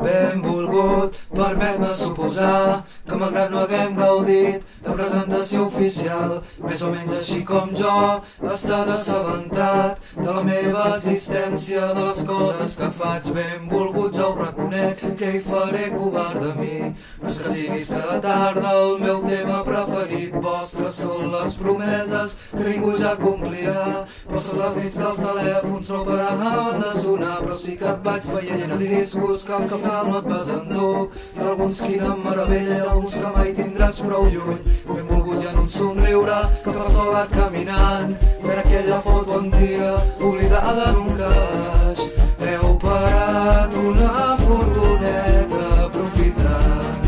Benvolgut, permet-me suposar que malgrat no haguem gaudit de presentació oficial, més o menys així com jo, estàs assabentat de la meva existència, de les coses que faig. Benvolgut, ja ho reconec, què hi faré covard de mi? No és que siguis cada tarda el meu tema preferit, vostres són les promeses que ningú ja complirà, vostres les nits que els telèfons no paraven de sonar, però sí que et vaig veient a discos que al final no et vas endur, i alguns quina meravella, alguns que mai tindràs prou lluny. Benvolgut ja en un somriure que fa solat caminant per aquella foto antiga oblidada en un calaix. Heu parat una furgoneta aprofitant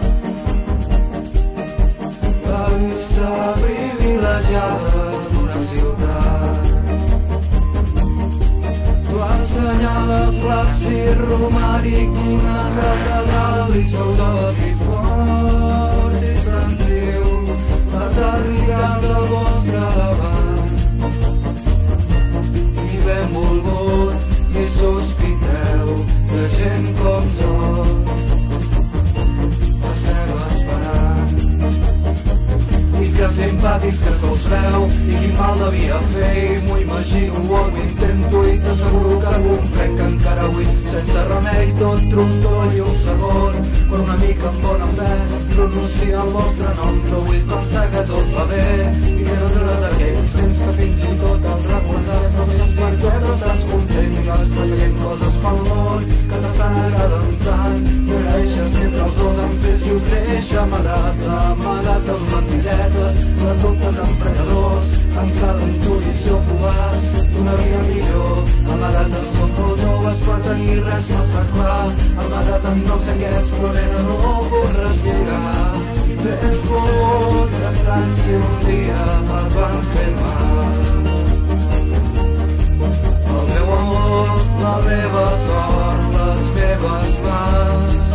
la vista privilegiada d'una ciutat. Tu assenyales l'absis romànic d'una catedral i sou de aquí fort i sentiu l'eternitat del vostre davant. I benvolgut, ni sospiteu de gent com jo estem esperant. I que simpàtics que se'ls veu i quin mal devia fer, i m'ho imagino o m'ho intento i t'asseguro que comprenc que encara avui sense remei tot trontoll i un segon per una mica amb bona fe pronuncia el vostre nom, però vull pensar que tot va bé i que no trauran aquells temps que fins i tot el recordarem, però que saps per què t'estàs content i que estàs veient coses pel món que t'estan agradant tant, i agraeixes que entre els dos em féssiu créixer amagat amb mentidetes, de dubtes emprenyadors, amb cada intuïció fugaç d'una vida millor, amagat en som molt joves per tenir res massa clar, amagat en no sé què és, però nena no puc respirar. Benvolgut, que estrany si un dia et van fer mal. El meu amor, la meva sort, les meves mans,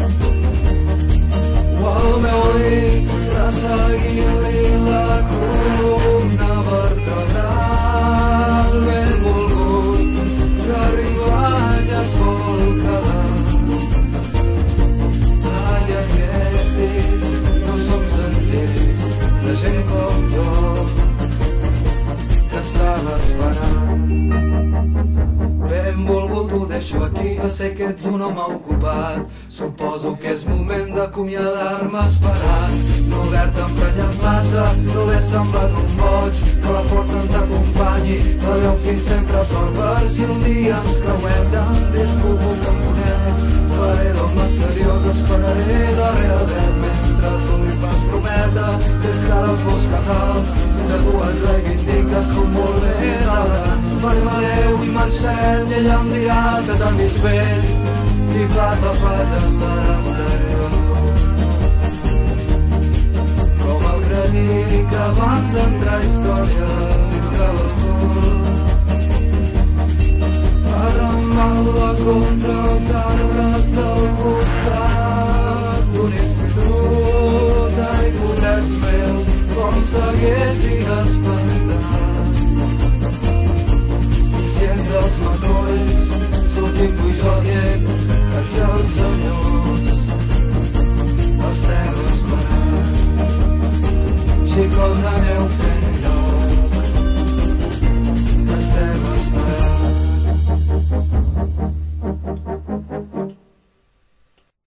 o el meu dit, resseguir-li la columna vertebral. Benvolgut, que arribant ja es vol quedar. Ai, aquests dits no som senzills, de gent com jo que estava esperant. Benvolgut, ho deixo aquí, que sé que ets un home ocupat. Suposo que és moment d'acomiadar-me esperant. No haver-te emprenyat massa, no haver semblat un boig, que la força ens acompanyi, que Déu fins sempre sort per si un dia ens creuem. Ja em disculpo que em conec, faré d'home seriós, esperaré darrere dret mentre tu li fas prometre que ets cara als meus casals, mentre tu et reivindiques com molt més elegant. Farem adeu i marxem i ella em dirà que t'han vist bé i pas a pas estaràs tan com el granit que abans d'entrar a història librava el cul, arrambant-la contra els arbres del costat d'un institut. Ai, pobrets meus, com s'haguessin espantat si entre els matolls sortim tu i jo dient que aquí els senyors estem esperant. Xicots, aneu fent